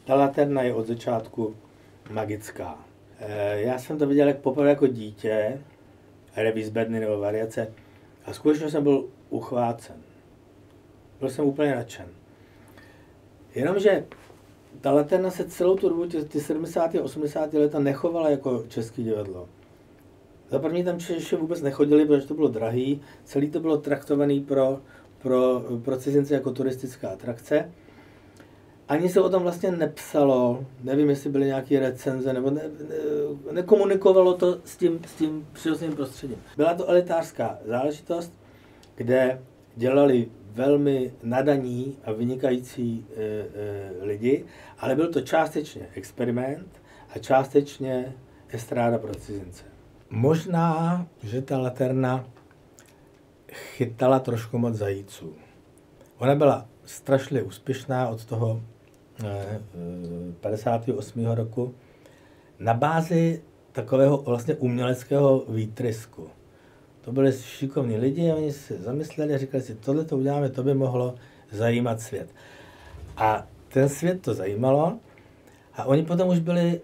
Ta laterna je od začátku magická. Já jsem to viděl poprvé jako dítě, revis bedny nebo variace, a skutečně jsem byl uchvácen. Byl jsem úplně nadšen. Jenomže ta laterna se celou tu dobu, ty 70. a 80. leta nechovala jako české divadlo. Za první tam Češi vůbec nechodili, protože to bylo drahý, celý to bylo traktovaný pro cizince jako turistická atrakce. Ani se o tom vlastně nepsalo, nevím, jestli byly nějaké recenze, nebo nekomunikovalo to s tím přirozeným prostředím. Byla to elitářská záležitost, kde dělali velmi nadaní a vynikající lidi, ale byl to částečně experiment a částečně estráda pro cizince. Možná, že ta laterna chytala trošku moc zajíců. Ona byla strašně úspěšná od toho 58. roku na bázi takového vlastně uměleckého výtrysku. To byli šikovní lidi a oni se zamysleli a říkali si, tohle to uděláme, to by mohlo zajímat svět. A ten svět to zajímalo a oni potom už byli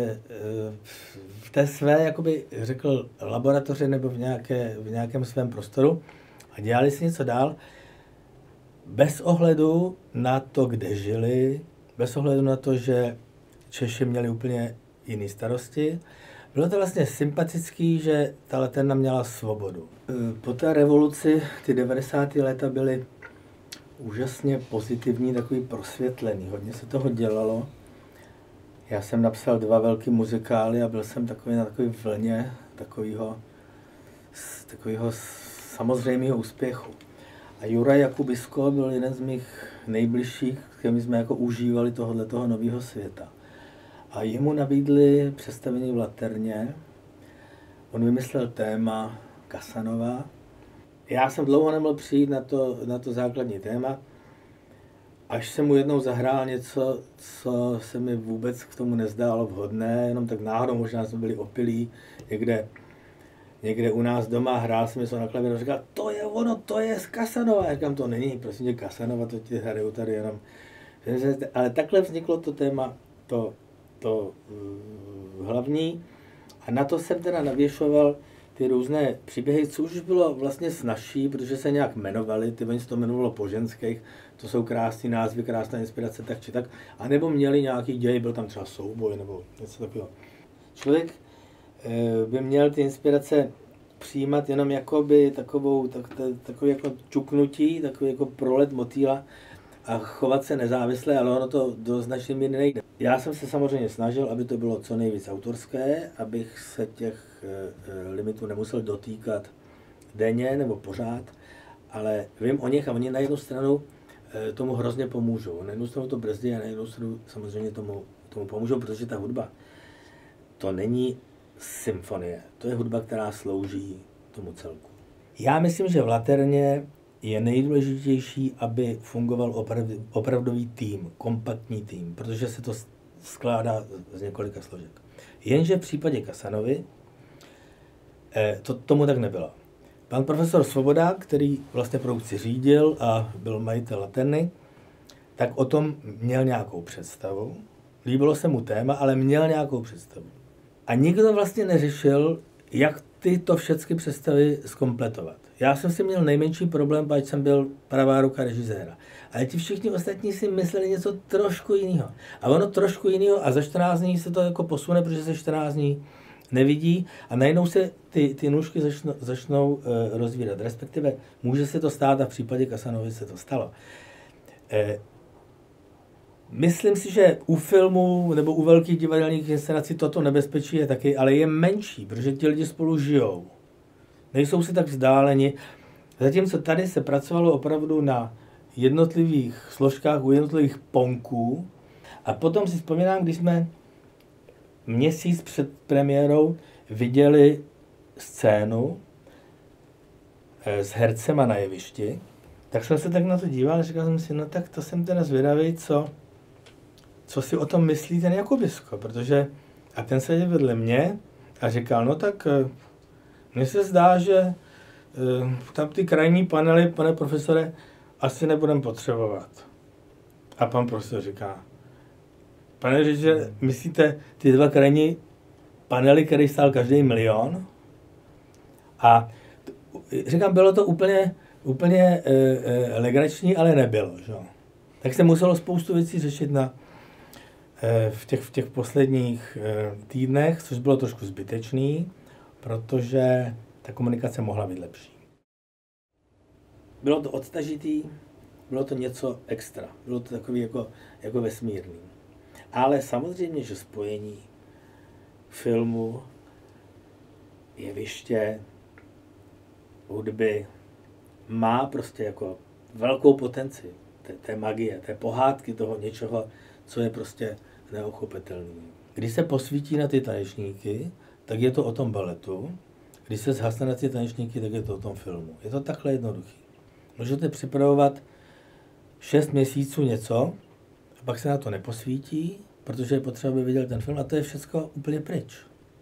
v té své, jakoby řekl, laboratoři nebo v nějakém svém prostoru a dělali si něco dál, bez ohledu na to, kde žili, bez ohledu na to, že Češi měli úplně jiné starosti. Bylo to vlastně sympatický, že ta laterna měla svobodu. Po té revoluci ty 90. léta byly úžasně pozitivní, takový prosvětlený. Hodně se toho dělalo. Já jsem napsal 2 velký muzikály a byl jsem takový na takové vlně takového samozřejmého úspěchu. A Juraj Jakubisko byl jeden z mých nejbližších, s kterými jsme jako užívali tohoto nového světa. A jemu nabídli představení v Laterně. On vymyslel téma Casanova. Já jsem dlouho nemohl přijít na to základní téma, až jsem mu jednou zahrál něco, co se mi vůbec k tomu nezdálo vhodné, jenom tak náhodou, možná jsme byli opilí, někde u nás doma, hrál jsem něco na klavíru a říkal, to je ono, to je z Casanova. Já říkám, to není, prosím tě, Casanova, to ti hrajou tady jenom. Ale takhle vzniklo to téma, to hlavní, a na to jsem teda navěšoval ty různé příběhy, co už bylo vlastně snazší, protože se nějak jmenovali, oni se to jmenovalo po ženských, to jsou krásný názvy, krásná inspirace, tak či tak, anebo měli nějaký děj, byl tam třeba souboj nebo něco takového. Člověk by měl ty inspirace přijímat jenom jakoby takový jako čuknutí, takový jako prolet motýla a chovat se nezávisle, ale ono to do značné míry nejde. Já jsem se samozřejmě snažil, aby to bylo co nejvíc autorské, abych se těch limitů nemusel dotýkat denně nebo pořád, ale vím o nich a oni na jednu stranu tomu hrozně pomůžou. Na jednu stranu to brzdí a na jednu stranu samozřejmě tomu pomůžou, protože ta hudba to není symfonie, to je hudba, která slouží tomu celku. Já myslím, že v Laterně je nejdůležitější, aby fungoval opravdový tým, kompaktní tým, protože se to skládá z několika složek. Jenže v případě Casanovy tomu tak nebylo. Pan profesor Svoboda, který vlastně produkci řídil a byl majitel Laterny, tak o tom měl nějakou představu. Líbilo se mu téma, ale měl nějakou představu. A nikdo vlastně neřešil, jak tyto všechny představy zkompletovat. Já jsem si měl nejmenší problém, protože jsem byl pravá ruka režiséra. Ale ti všichni ostatní si mysleli něco trošku jiného. A ono trošku jiného a za 14 dní se to jako posune, protože se 14 dní nevidí a najednou se ty nůžky začnou rozvírat. Respektive může se to stát a v případě Casanovy se to stalo. Myslím si, že u filmů nebo u velkých divadelních inscenací toto nebezpečí je taky, ale je menší, protože ti lidi spolu žijou. Nejsou si tak vzdáleni. Zatímco tady se pracovalo opravdu na jednotlivých složkách, u jednotlivých ponků. A potom si vzpomínám, když jsme měsíc před premiérou viděli scénu s hercema na jevišti, tak jsem se tak na to díval a říkal jsem si, no tak to jsem teda zvědavý, co si o tom myslí ten Jakubisko, protože a ten seděl vedle mě a říkal, no tak mně se zdá, že tam ty krajní panely, pane profesore, asi nebudeme potřebovat. A pan profesor říká, Pane řediče, myslíte ty dva krajní panely, který stál každý 1 milion? A říkám, bylo to úplně legrační, ale nebylo. Že? Tak se muselo spoustu věcí řešit v těch posledních týdnech, což bylo trošku zbytečný, protože ta komunikace mohla být lepší. Bylo to odtažitý, bylo to něco extra, bylo to takový jako vesmírný. Ale samozřejmě, že spojení filmu, jeviště, hudby má prostě jako velkou potenci té magie, té pohádky, toho něčeho, co je prostě neochopitelný. Když se posvítí na ty tanečníky, tak je to o tom baletu. Když se zhasne na ty tanečníky, tak je to o tom filmu. Je to takhle jednoduchý. Můžete připravovat 6 měsíců něco, a pak se na to neposvítí, protože je potřeba, aby viděl ten film, a to je všechno úplně pryč.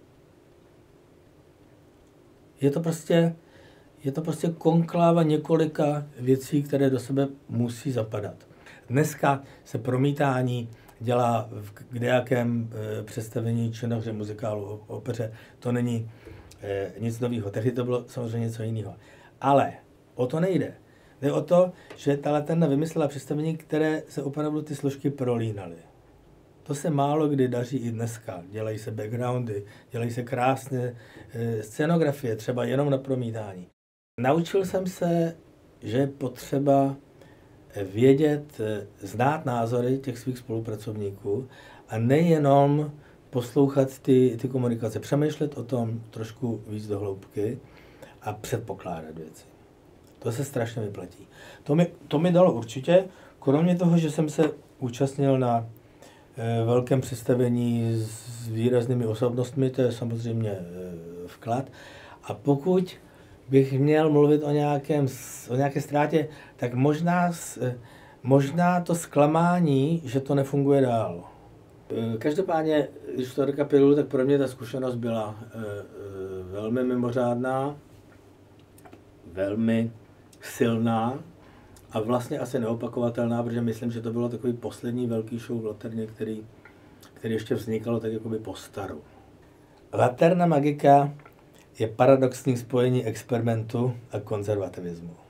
Je to prostě konkláva několika věcí, které do sebe musí zapadat. Dneska se promítání dělá v kdejakém představení, činohře, muzikálu, opeře. To není nic nového. Tehdy to bylo samozřejmě něco jiného. Ale o to nejde. Jde o to, že ta Laterna vymyslela představení, které se opravdu ty složky prolínaly. To se málo kdy daří i dneska. Dělají se backgroundy, dělají se krásné scenografie, třeba jenom na promítání. Naučil jsem se, že je potřeba vědět, znát názory těch svých spolupracovníků a nejenom poslouchat ty komunikace, přemýšlet o tom trošku víc do hloubky a předpokládat věci. To se strašně vyplatí. To mi dalo určitě, kromě toho, že jsem se účastnil na velkém představení s výraznými osobnostmi, to je samozřejmě vklad. A pokud bych měl mluvit o nějaké ztrátě, tak možná to zklamání, že to nefunguje dál. Každopádně, když to rekapituluji, tak pro mě ta zkušenost byla velmi mimořádná, velmi silná a vlastně asi neopakovatelná, protože myslím, že to bylo takový poslední velký show v Laterně, který ještě vznikalo tak jakoby po staru. Laterna magika je paradoxní spojení experimentu a konzervativismu.